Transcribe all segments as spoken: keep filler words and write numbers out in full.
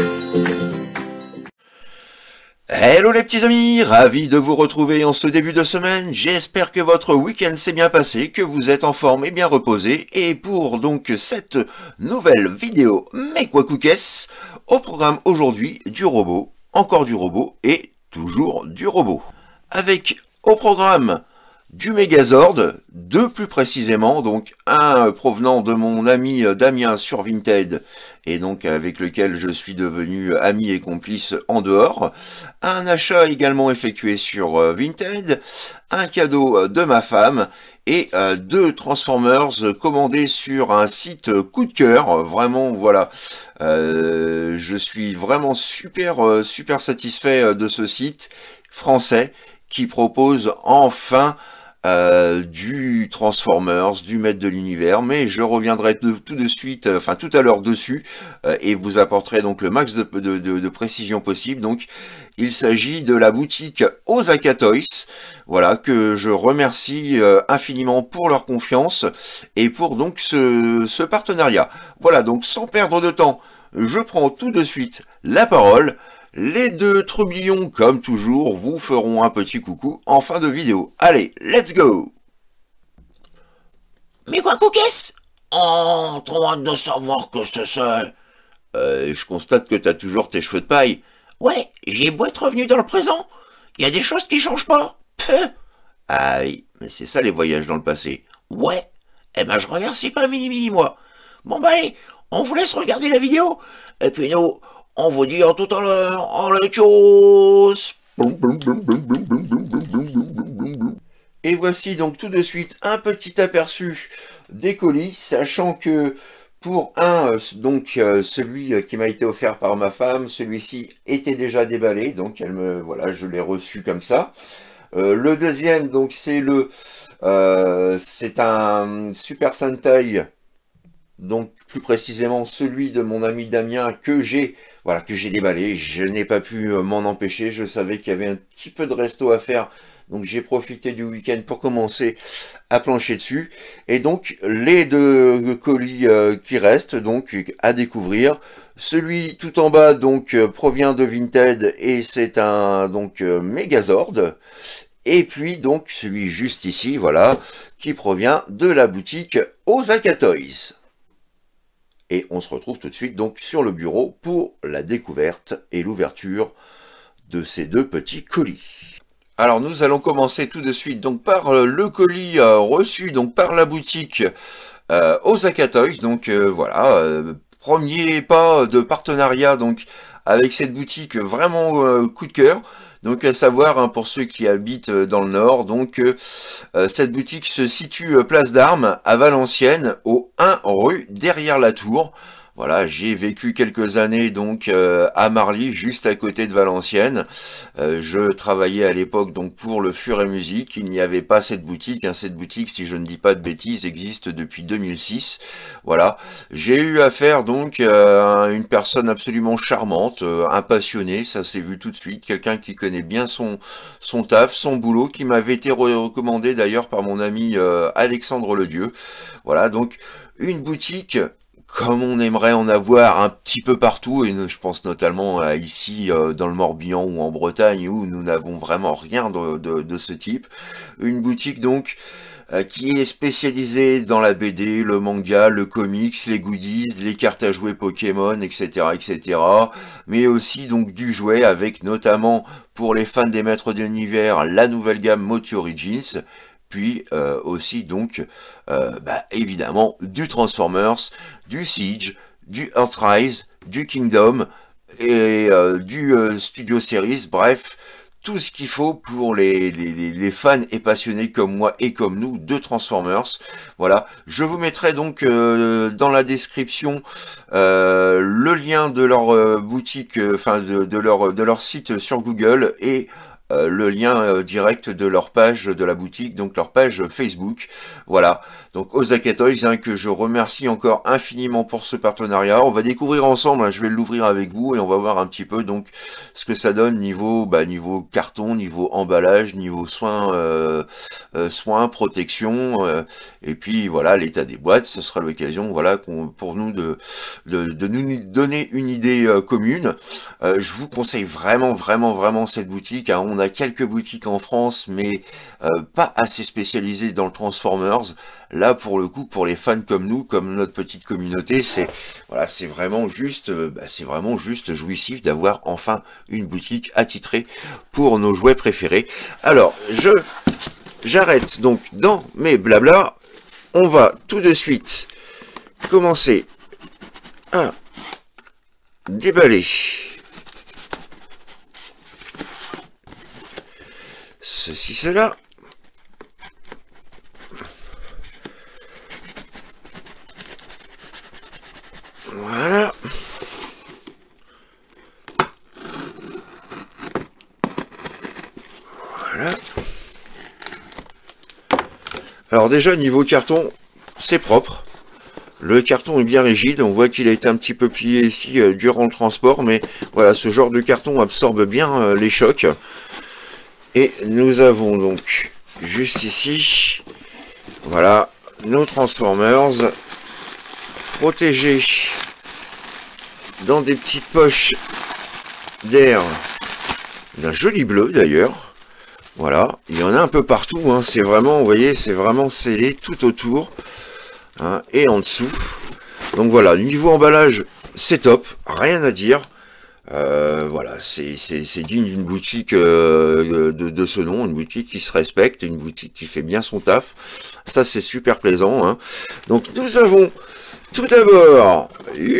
Hello les petits amis, ravi de vous retrouver en ce début de semaine. J'espère que votre week-end s'est bien passé, que vous êtes en forme et bien reposé. Et pour donc cette nouvelle vidéo Make Wakuukes, au programme aujourd'hui du robot, encore du robot et toujours du robot. Avec au programme du Megazord, deux plus précisément, donc un provenant de mon ami Damien sur Vinted, et donc avec lequel je suis devenu ami et complice en dehors, un achat également effectué sur Vinted, un cadeau de ma femme, et euh, deux Transformers commandés sur un site coup de cœur. Vraiment, voilà, euh, je suis vraiment super, super satisfait de ce site français qui propose enfin Euh, du Transformers, du Maître de l'Univers, mais je reviendrai de, tout de suite, enfin tout à l'heure dessus, euh, et vous apporterai donc le max de, de, de, de précision possible. Donc il s'agit de la boutique Osaka Toys, voilà, que je remercie euh, infiniment pour leur confiance, et pour donc ce, ce partenariat. Voilà, donc sans perdre de temps, je prends tout de suite la parole. Les deux trublions, comme toujours, vous feront un petit coucou en fin de vidéo. Allez, let's go! Mais quoi, Wakuukes? Oh, trop hâte de savoir que c'est ça. Euh, je constate que t'as toujours tes cheveux de paille. Ouais, j'ai beau être revenu dans le présent, il y a des choses qui changent pas. Peuh. Ah oui, mais c'est ça les voyages dans le passé. Ouais, eh ben je remercie pas mini mini moi. Bon bah allez, on vous laisse regarder la vidéo, et puis nous... on vous dit à tout à l'heure, en les choses. Et voici donc tout de suite un petit aperçu des colis, sachant que pour un, donc euh, celui qui m'a été offert par ma femme, celui-ci était déjà déballé, donc elle me, voilà, je l'ai reçu comme ça. Euh, le deuxième, donc c'est le, euh, c'est un Super Sentai. Donc plus précisément celui de mon ami Damien que j'ai voilà que j'ai déballé. Je n'ai pas pu m'en empêcher, je savais qu'il y avait un petit peu de resto à faire, donc j'ai profité du week-end pour commencer à plancher dessus. Et donc les deux colis euh, qui restent donc à découvrir. Celui tout en bas donc euh, provient de Vinted et c'est un donc euh, Megazord. Et puis donc celui juste ici, voilà, qui provient de la boutique Osaka Toys. Et on se retrouve tout de suite donc sur le bureau pour la découverte et l'ouverture de ces deux petits colis. Alors nous allons commencer tout de suite donc par le colis euh, reçu donc par la boutique euh, Osaka Toys. Donc euh, voilà, euh, premier pas de partenariat donc avec cette boutique vraiment euh, coup de cœur. Donc à savoir, hein, pour ceux qui habitent dans le nord, donc euh, cette boutique se situe euh, place d'Armes à Valenciennes, au un rue derrière la Tour. Voilà, j'ai vécu quelques années donc euh, à Marly, juste à côté de Valenciennes. Euh, je travaillais à l'époque donc pour le Fur et Musique. Il n'y avait pas cette boutique. Hein. Cette boutique, si je ne dis pas de bêtises, existe depuis deux mille six. Voilà, j'ai eu affaire donc euh, à une personne absolument charmante, euh, un passionné, ça s'est vu tout de suite. Quelqu'un qui connaît bien son son taf, son boulot, qui m'avait été recommandé d'ailleurs par mon ami euh, Alexandre Ledieu. Voilà, donc une boutique comme on aimerait en avoir un petit peu partout, et je pense notamment à ici euh, dans le Morbihan ou en Bretagne où nous n'avons vraiment rien de, de, de ce type. Une boutique donc euh, qui est spécialisée dans la B D, le manga, le comics, les goodies, les cartes à jouer Pokémon, et cetera, et cetera. Mais aussi donc du jouet avec notamment pour les fans des Maîtres de l'Univers la nouvelle gamme Motu Origins. Puis euh, aussi donc euh, bah, évidemment du Transformers, du Siege, du Earthrise, du Kingdom et euh, du euh, Studio Series, bref, tout ce qu'il faut pour les, les, les fans et passionnés comme moi et comme nous de Transformers. Voilà, je vous mettrai donc euh, dans la description euh, le lien de leur euh, boutique, enfin euh, de, de, leur, de leur site sur Google et euh, le lien euh, direct de leur page de la boutique, donc leur page Facebook. Voilà, donc Osaka Toys, hein, que je remercie encore infiniment pour ce partenariat. On va découvrir ensemble, hein, je vais l'ouvrir avec vous et on va voir un petit peu donc ce que ça donne niveau bah, niveau carton, niveau emballage, niveau soins, euh, euh, soins, protection, euh, et puis voilà l'état des boîtes. Ce sera l'occasion, voilà, qu'on, pour nous de, de de nous donner une idée euh, commune. Euh, je vous conseille vraiment, vraiment, vraiment cette boutique. Hein. On a quelques boutiques en France, mais euh, pas assez spécialisées dans le Transformers. Là, pour le coup, pour les fans comme nous, comme notre petite communauté, c'est voilà, c'est vraiment juste, euh, bah, c'est vraiment juste jouissif d'avoir enfin une boutique attitrée pour nos jouets préférés. Alors, je j'arrête donc dans mes blabla. On va tout de suite commencer à déballer ceci, cela. Voilà. Voilà. Alors déjà, niveau carton, c'est propre. Le carton est bien rigide, on voit qu'il a été un petit peu plié ici euh, durant le transport, mais voilà, ce genre de carton absorbe bien euh, les chocs. Et nous avons donc, juste ici, voilà, nos Transformers, protégés dans des petites poches d'air d'un joli bleu d'ailleurs. Voilà, il y en a un peu partout, hein, c'est vraiment, vous voyez, c'est vraiment scellé tout autour. Hein, et en dessous. Donc voilà, niveau emballage, c'est top, rien à dire. Euh, voilà, c'est digne d'une boutique euh, de, de ce nom, une boutique qui se respecte, une boutique qui fait bien son taf. Ça, c'est super plaisant. Hein. Donc nous avons tout d'abord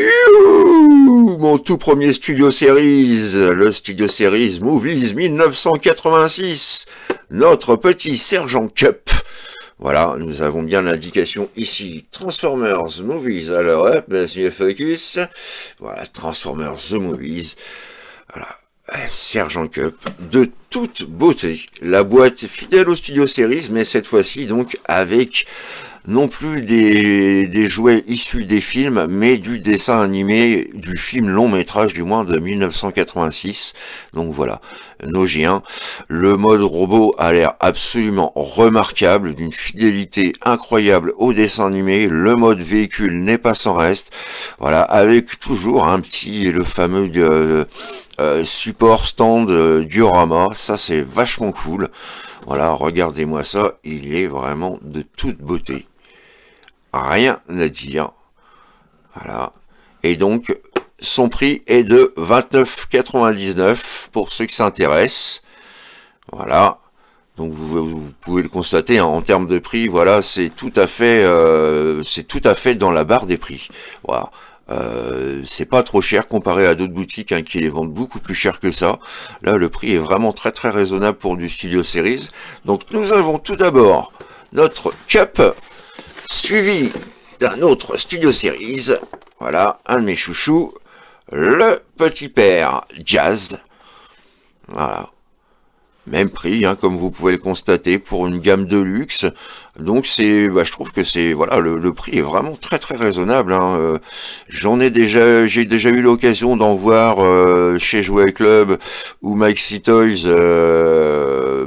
mon tout premier Studio Series, le Studio Series Movies mille neuf cent quatre-vingt-six, notre petit Sergent Cup. Voilà, nous avons bien l'indication ici, Transformers Movies, alors hop, monsieur Focus, voilà, Transformers The Movies, voilà, Sergent Cup, de toute beauté, la boîte fidèle au Studio Series, mais cette fois-ci donc avec non plus des, des jouets issus des films, mais du dessin animé, du film long métrage du moins de mille neuf cent quatre-vingt-six. Donc voilà, nos géants. Le mode robot a l'air absolument remarquable, d'une fidélité incroyable au dessin animé. Le mode véhicule n'est pas sans reste. Voilà, avec toujours un petit, le fameux euh, euh, support stand euh, diorama. Ça c'est vachement cool. Voilà, regardez-moi ça, il est vraiment de toute beauté. Rien à dire. Voilà. Et donc, son prix est de vingt-neuf quatre-vingt-dix-neuf pour ceux qui s'intéressent. Voilà. Donc, vous, vous pouvez le constater, hein, en termes de prix, voilà, c'est tout à fait, euh, c'est tout à fait dans la barre des prix. Voilà. Euh, c'est pas trop cher comparé à d'autres boutiques hein, qui les vendent beaucoup plus cher que ça. Là, le prix est vraiment très très raisonnable pour du Studio Series. Donc, nous avons tout d'abord notre Cup, suivi d'un autre Studio Series. Voilà, un de mes chouchous, le Petit Père Jazz. Voilà. Même prix, hein, comme vous pouvez le constater, pour une gamme de luxe. Donc c'est, bah, je trouve que c'est, voilà, le, le prix est vraiment très très raisonnable. Hein. Euh, J'en ai déjà, j'ai déjà eu l'occasion d'en voir euh, chez Jouet Club ou Maxi Toys euh,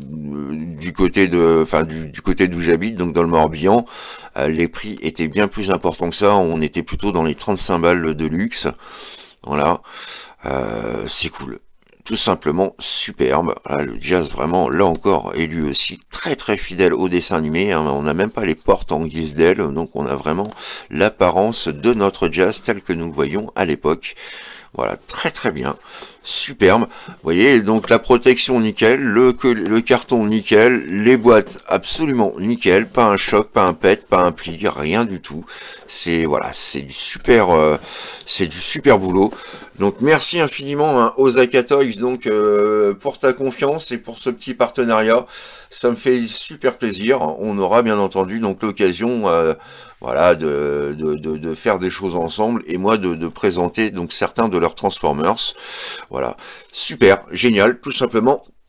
du côté de, enfin du, du côté d'où j'habite, donc dans le Morbihan. Euh, les prix étaient bien plus importants que ça. On était plutôt dans les trente-cinq balles de luxe. Voilà, euh, c'est cool. Tout simplement superbe. Voilà, le Jazz vraiment, là encore, est lui aussi très très fidèle au dessin animé. Hein. On n'a même pas les portes en guise d'aile, donc on a vraiment l'apparence de notre Jazz tel que nous le voyons à l'époque. Voilà, très très bien. Superbe. Vous voyez, donc la protection nickel, le, le carton nickel, les boîtes absolument nickel, pas un choc, pas un pet, pas un pli, rien du tout. C'est voilà, c'est du super, euh, c'est du super boulot. Donc merci infiniment hein, Osaka Toys donc euh, pour ta confiance et pour ce petit partenariat. Ça me fait super plaisir. On aura bien entendu donc l'occasion euh, voilà de, de, de, de faire des choses ensemble et moi de, de présenter donc certains de leurs Transformers. Voilà, super, génial, tout simplement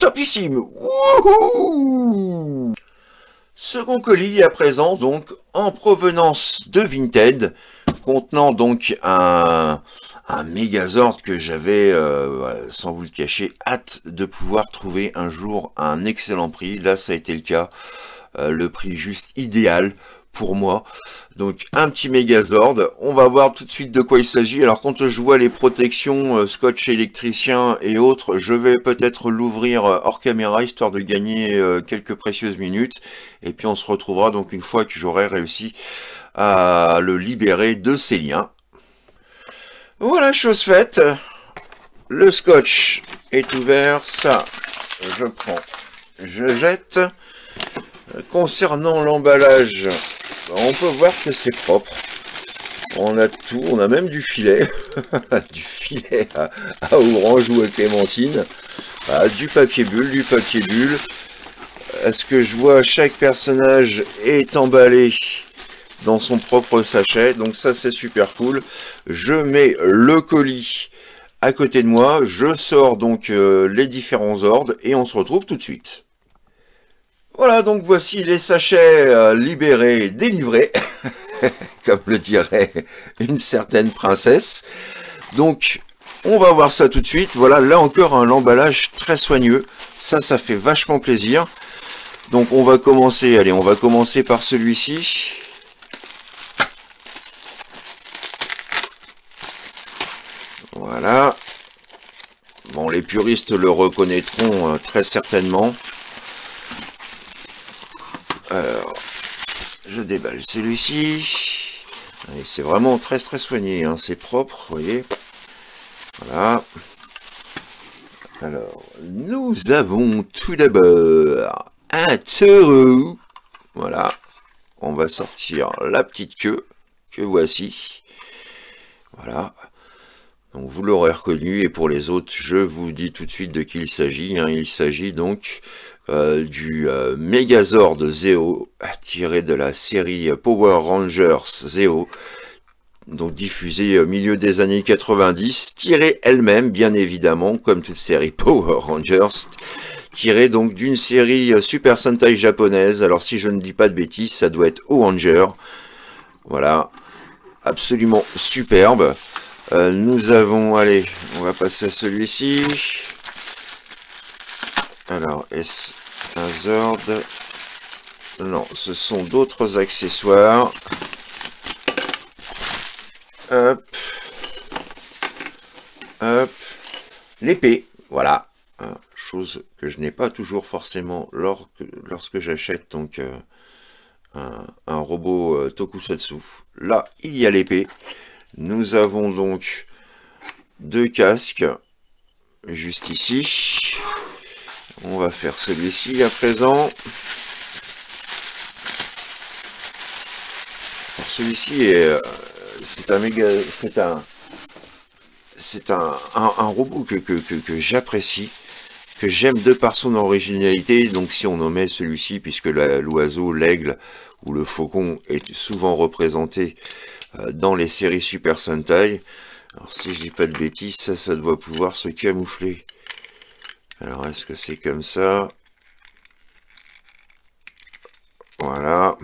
topissime. Wouhou! Second colis à présent, donc en provenance de Vinted, contenant donc un, un Megazord que j'avais, euh, sans vous le cacher, hâte de pouvoir trouver un jour à un excellent prix. Là, ça a été le cas, euh, le prix juste idéal pour moi. Donc un petit Megazord, on va voir tout de suite de quoi il s'agit. Alors quand je vois les protections euh, scotch électricien et autres, je vais peut-être l'ouvrir euh, hors caméra histoire de gagner euh, quelques précieuses minutes, et puis on se retrouvera donc une fois que j'aurai réussi à le libérer de ses liens. Voilà, chose faite, le scotch est ouvert, ça je prends, je jette. Concernant l'emballage, on peut voir que c'est propre. On a tout, on a même du filet, du filet à, à orange ou à clémentine, ah, du papier bulle, du papier bulle. Est-ce que je vois chaque personnage est emballé dans son propre sachet, donc ça c'est super cool. Je mets le colis à côté de moi, je sors donc euh, les différents ordres et on se retrouve tout de suite. Voilà, donc voici les sachets euh, libérés, délivrés, comme le dirait une certaine princesse. Donc, on va voir ça tout de suite. Voilà, là encore un emballage très soigneux. Ça, ça fait vachement plaisir. Donc, on va commencer, allez, on va commencer par celui-ci. Voilà. Bon, les puristes le reconnaîtront euh, très certainement. Alors, je déballe celui-ci. C'est vraiment très très soigné, hein. C'est propre, vous voyez. Voilà. Alors, nous avons tout d'abord un taureau. Voilà. On va sortir la petite queue que voici. Voilà. Donc vous l'aurez reconnu, et pour les autres, je vous dis tout de suite de qui il s'agit. Hein. Il s'agit donc euh, du euh, Megazord Zeo, tiré de la série Power Rangers Zeo, donc diffusée au milieu des années quatre-vingt-dix, tirée elle-même, bien évidemment, comme toute série Power Rangers, tirée donc d'une série Super Sentai japonaise. Alors si je ne dis pas de bêtises, ça doit être Oranger. Voilà, absolument superbe. Euh, nous avons, allez, on va passer à celui-ci. Alors, est-ce un Zord? Non, ce sont d'autres accessoires. Hop. Hop. L'épée, voilà. Hein, chose que je n'ai pas toujours forcément lorsque, lorsque j'achète donc euh, un, un robot euh, Tokusatsu. Là, il y a l'épée. Nous avons donc deux casques juste ici. On va faire celui-ci à présent. Celui-ci est, c'est un méga, c'est un, c'est un, un, un robot que que, que, que j'apprécie, que j'aime de par son originalité. Donc si on nommait celui-ci, puisque l'oiseau, l'aigle ou le faucon est souvent représenté dans les séries Super Sentai. Alors si je dis pas de bêtises, ça, ça doit pouvoir se camoufler. Alors est-ce que c'est comme ça? Voilà.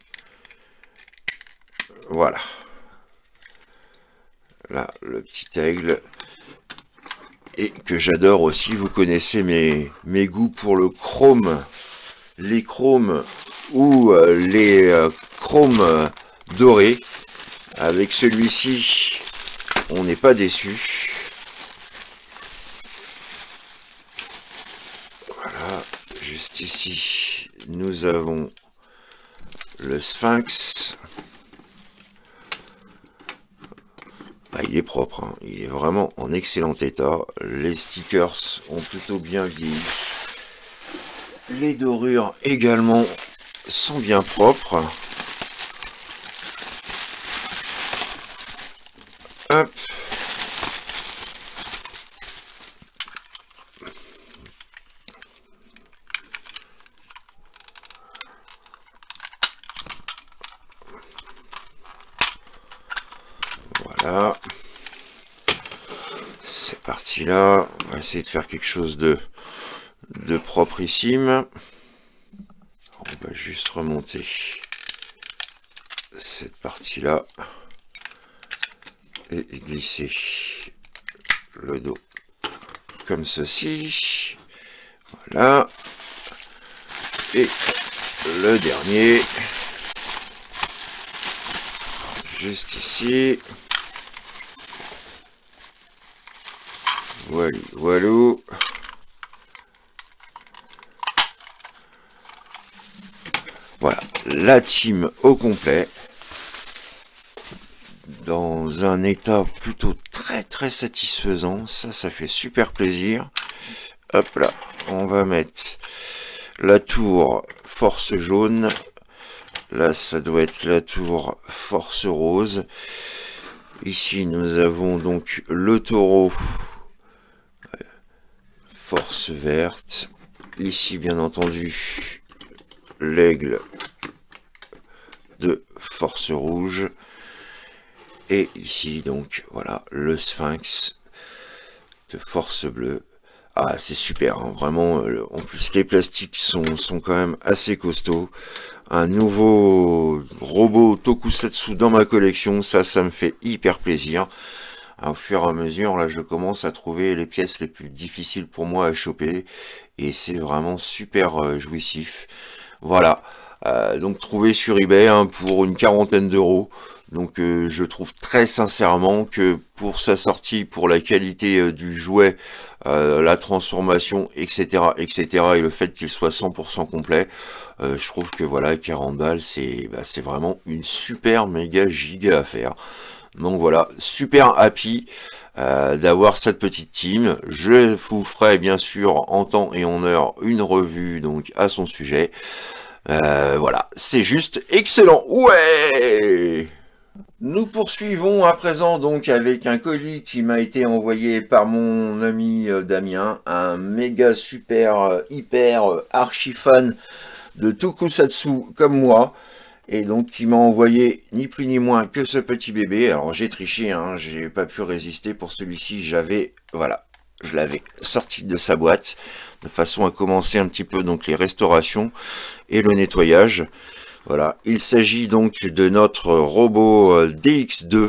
Voilà. Là, le petit aigle. Et que j'adore aussi, vous connaissez mes, mes goûts pour le chrome. Les chromes ou euh, les euh, chromes euh, dorés. Avec celui-ci, on n'est pas déçu. Voilà, juste ici, nous avons le Sphinx. Ah, il est propre, hein. Il est vraiment en excellent état. Les stickers ont plutôt bien vieilli. Les dorures également sont bien propres. Hop. Voilà. C'est parti là. On va essayer de faire quelque chose de, de proprissime. On va juste remonter cette partie-là et glisser le dos comme ceci. Voilà. Et le dernier, juste ici. Voilà, voilà. Voilà, la team au complet. Dans un état plutôt très très satisfaisant. Ça, ça fait super plaisir. Hop là, on va mettre la tour force jaune. Là, ça doit être la tour force rose. Ici, nous avons donc le taureau force verte. Ici, bien entendu, l'aigle de force rouge. Et ici, donc, voilà, le sphinx de force bleue. Ah, c'est super, hein, vraiment. En plus, les plastiques sont, sont quand même assez costauds. Un nouveau robot Tokusatsu dans ma collection, ça, ça me fait hyper plaisir. Au fur et à mesure, là, je commence à trouver les pièces les plus difficiles pour moi à choper. Et c'est vraiment super euh, jouissif. Voilà. Euh, donc, trouvé sur eBay hein, pour une quarantaine d'euros. Donc euh, je trouve très sincèrement que pour sa sortie, pour la qualité euh, du jouet, euh, la transformation, et cetera, et cetera, et le fait qu'il soit cent pour cent complet, euh, je trouve que voilà, quarante balles, c'est bah, c'est vraiment une super méga giga affaire. Donc voilà, super happy euh, d'avoir cette petite team. Je vous ferai bien sûr en temps et en heure une revue donc à son sujet. Euh, voilà, c'est juste excellent. Ouais! Nous poursuivons à présent donc avec un colis qui m'a été envoyé par mon ami euh, Damien, un méga super euh, hyper euh, archi fan de Tokusatsu comme moi, et donc qui m'a envoyé ni plus ni moins que ce petit bébé. Alors j'ai triché, hein, j'ai pas pu résister pour celui-ci, j'avais, voilà, je l'avais sorti de sa boîte de façon à commencer un petit peu donc les restaurations et le nettoyage. Voilà, il s'agit donc de notre robot D X deux,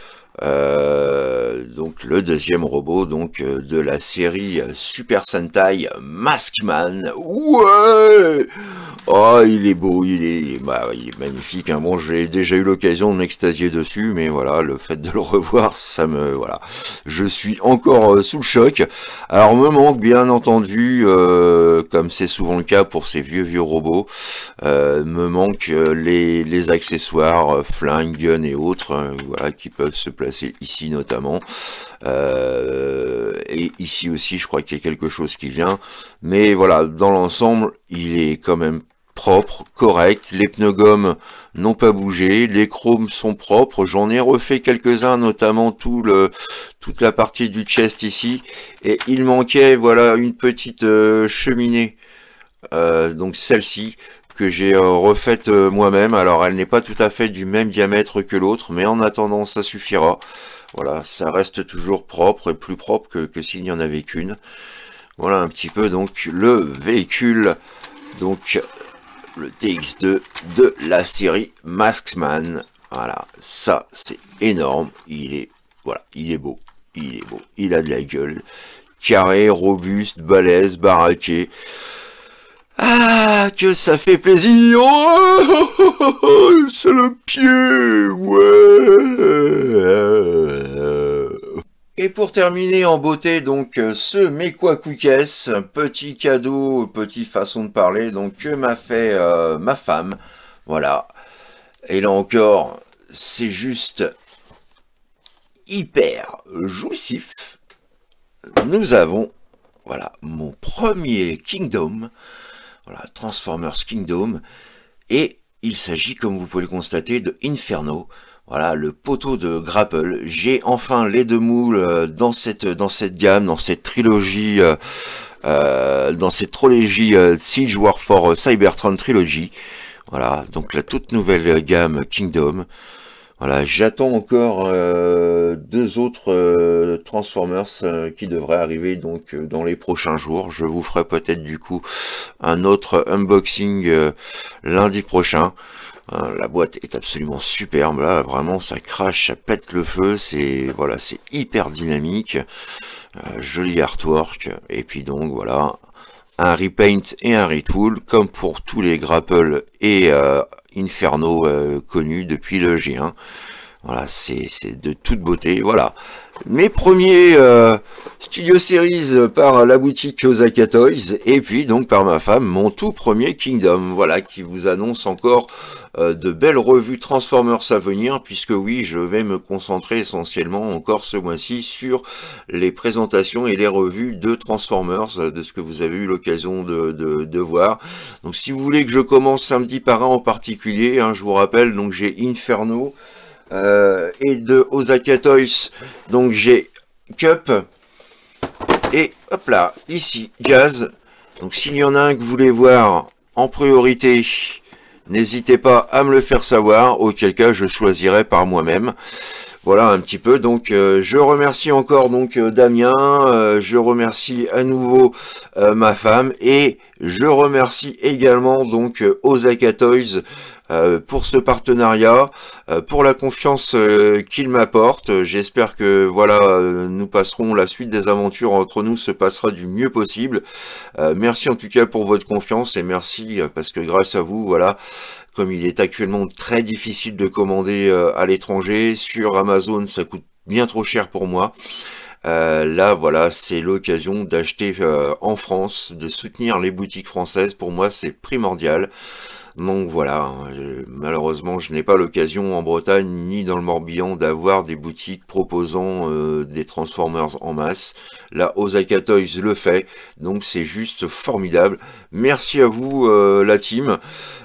euh, donc le deuxième robot donc de la série Super Sentai Maskman. Ouais, oh, il est beau, il est, bah, il est magnifique. Hein. Bon, j'ai déjà eu l'occasion de m'extasier dessus, mais voilà, le fait de le revoir, ça me, voilà, je suis encore euh, sous le choc. Alors, me manque bien entendu, euh, comme c'est souvent le cas pour ces vieux vieux robots, euh, me manque euh, les les accessoires, euh, flingues, gun et autres, hein, voilà, qui peuvent se placer ici notamment. Euh, et ici aussi, je crois qu'il y a quelque chose qui vient. Mais voilà, dans l'ensemble, il est quand même propre, correct, les pneugommes n'ont pas bougé, les chromes sont propres, j'en ai refait quelques-uns, notamment tout le, toute la partie du chest ici, et il manquait voilà une petite euh, cheminée, euh, donc celle-ci, que j'ai euh, refaite euh, moi-même. Alors elle n'est pas tout à fait du même diamètre que l'autre, mais en attendant ça suffira. Voilà, ça reste toujours propre, et plus propre que, que s'il n'y en avait qu'une. Voilà un petit peu donc le véhicule, donc le D X deux de la série Maskman. Voilà, ça c'est énorme, il est, voilà, il est beau, il est beau, il a de la gueule, carré, robuste, balèze, baraqué. Ah, que ça fait plaisir. Oh, c'est le pied, ouais. Et pour terminer en beauté, donc, ce Mekwa Cookess, petit cadeau, petite façon de parler, donc, que m'a fait euh, ma femme, voilà. Et là encore, c'est juste hyper jouissif. Nous avons, voilà, mon premier Kingdom, voilà, Transformers Kingdom, et il s'agit, comme vous pouvez le constater, de Inferno. Voilà, le poteau de Grapple. J'ai enfin les deux moules euh, dans cette dans cette gamme, dans cette trilogie, euh, euh, dans cette trilogie euh, Siege War for Cybertron Trilogy. Voilà, donc la toute nouvelle gamme Kingdom. Voilà, j'attends encore euh, deux autres euh, Transformers euh, qui devraient arriver donc euh, dans les prochains jours. Je vous ferai peut-être du coup un autre unboxing euh, lundi prochain. Euh, la boîte est absolument superbe, là vraiment ça crache, ça pète le feu, c'est voilà, c'est hyper dynamique, euh, joli artwork, et puis donc voilà, un repaint et un retool comme pour tous les Grapple et euh, Inferno euh, connus depuis le G un. Voilà, c'est de toute beauté. Voilà, mes premiers euh, Studio Series par la boutique Osaka Toys, et puis donc par ma femme, mon tout premier Kingdom. Voilà, qui vous annonce encore euh, de belles revues Transformers à venir, puisque oui, je vais me concentrer essentiellement encore ce mois-ci sur les présentations et les revues de Transformers, de ce que vous avez eu l'occasion de, de, de voir. Donc si vous voulez que je commence samedi par un en particulier, hein, je vous rappelle, donc j'ai Inferno, Euh, et de Osaka Toys, donc j'ai Cup, et hop là, ici, Jazz. Donc s'il y en a un que vous voulez voir en priorité, n'hésitez pas à me le faire savoir, auquel cas je choisirai par moi-même. Voilà un petit peu, donc euh, je remercie encore donc euh, Damien, euh, je remercie à nouveau euh, ma femme, et je remercie également donc euh, Osaka Toys euh, pour ce partenariat, euh, pour la confiance euh, qu'il m'apporte. J'espère que voilà, euh, nous passerons la suite des aventures entre nous, se passera du mieux possible. Euh, merci en tout cas pour votre confiance, et merci euh, parce que grâce à vous, voilà, comme il est actuellement très difficile de commander euh, à l'étranger, sur Amazon ça coûte bien trop cher pour moi. Euh, là voilà, c'est l'occasion d'acheter euh, en France, de soutenir les boutiques françaises. Pour moi c'est primordial. Donc voilà, euh, malheureusement je n'ai pas l'occasion en Bretagne ni dans le Morbihan d'avoir des boutiques proposant euh, des Transformers en masse. Là Osaka Toys le fait, donc c'est juste formidable. Merci à vous euh, la team,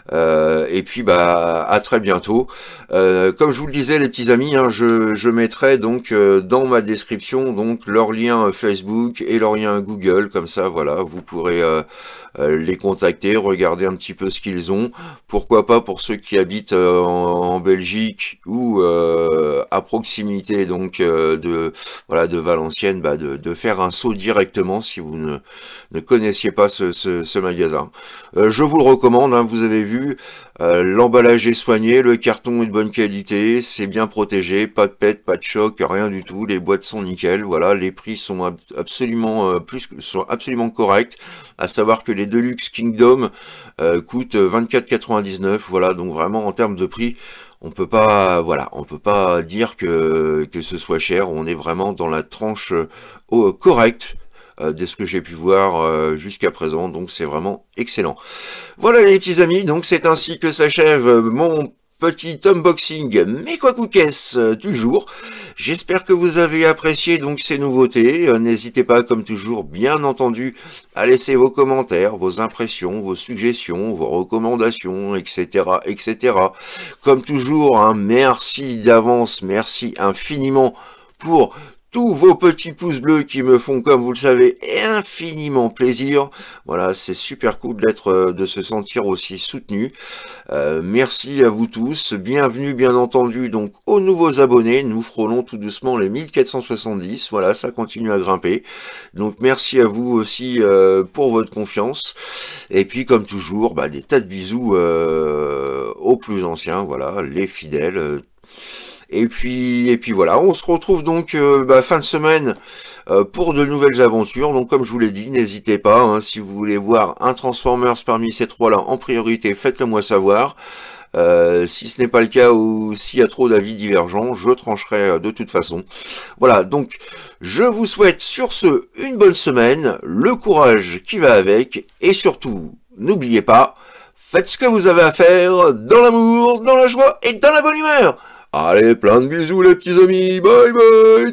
euh, et puis bah à très bientôt. Euh, comme je vous le disais les petits amis, hein, je, je mettrai donc euh, dans ma description donc leur lien Facebook et leur lien Google, comme ça voilà, vous pourrez euh, euh, les contacter, regarder un petit peu ce qu'ils ont. Pourquoi pas pour ceux qui habitent euh, en, en Belgique ou euh, à proximité donc euh, de voilà de Valenciennes, bah, de, de faire un saut directement si vous ne, ne connaissiez pas ce, ce, ce magasin. Euh, je vous le recommande, hein, vous avez vu, euh, l'emballage est soigné, le carton est de bonne qualité, c'est bien protégé, pas de pète, pas de choc, rien du tout, les boîtes sont nickel, voilà, les prix sont ab absolument euh, plus sont absolument corrects, à savoir que les Deluxe Kingdom euh, coûtent vingt-quatre quatre-vingt-dix-neuf, voilà, donc vraiment en termes de prix, on peut pas, voilà, on peut pas dire que que ce soit cher, on est vraiment dans la tranche euh, correcte euh, de ce que j'ai pu voir euh, jusqu'à présent, donc c'est vraiment excellent. Voilà les petits amis, donc c'est ainsi que s'achève mon petit unboxing, mais quoi qu'est-ce euh, toujours. J'espère que vous avez apprécié donc ces nouveautés. Euh, N'hésitez pas, comme toujours, bien entendu, à laisser vos commentaires, vos impressions, vos suggestions, vos recommandations, et cetera, et cetera. Comme toujours, hein, merci d'avance, merci infiniment pour tous vos petits pouces bleus qui me font, comme vous le savez, infiniment plaisir. Voilà, c'est super cool d'être, de se sentir aussi soutenu. Euh, merci à vous tous. Bienvenue, bien entendu, donc aux nouveaux abonnés. Nous frôlons tout doucement les mille quatre cent soixante-dix. Voilà, ça continue à grimper. Donc merci à vous aussi euh, pour votre confiance. Et puis, comme toujours, bah, des tas de bisous euh, aux plus anciens. Voilà, les fidèles. Euh, Et puis, et puis voilà, on se retrouve donc euh, bah, fin de semaine euh, pour de nouvelles aventures. Donc comme je vous l'ai dit, n'hésitez pas, hein, si vous voulez voir un Transformers parmi ces trois-là en priorité, faites-le moi savoir. Euh, si ce n'est pas le cas ou s'il y a trop d'avis divergents, je trancherai euh, de toute façon. Voilà, donc je vous souhaite sur ce une bonne semaine, le courage qui va avec, et surtout, n'oubliez pas, faites ce que vous avez à faire, dans l'amour, dans la joie et dans la bonne humeur. Allez, plein de bisous les petits amis, bye bye,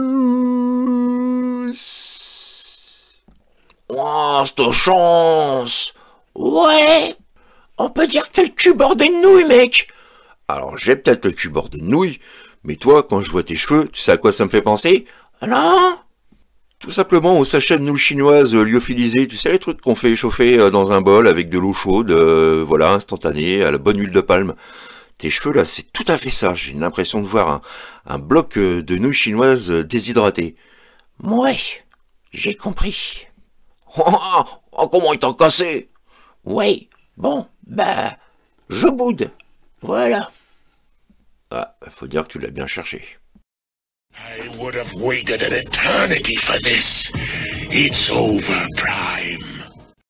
tchuss. Oh, cette chance. Ouais. On peut dire que t'as le cul bordé de nouilles, mec. Alors, j'ai peut-être le cul bordé de nouilles, mais toi, quand je vois tes cheveux, tu sais à quoi ça me fait penser? Non. Tout simplement au sachet de nouilles chinoises euh, lyophilisées, tu sais les trucs qu'on fait chauffer euh, dans un bol avec de l'eau chaude, euh, voilà, instantanée, à la bonne huile de palme. tes cheveux là, c'est tout à fait ça. J'ai l'impression de voir un, un bloc de nouilles chinoises déshydratées. Ouais, j'ai compris. Oh, oh, comment il t'a cassé? Ouais, bon, bah, je boude. Voilà. Ah, faut dire que tu l'as bien cherché. I would have waited an eternity for this. It's over, Prime.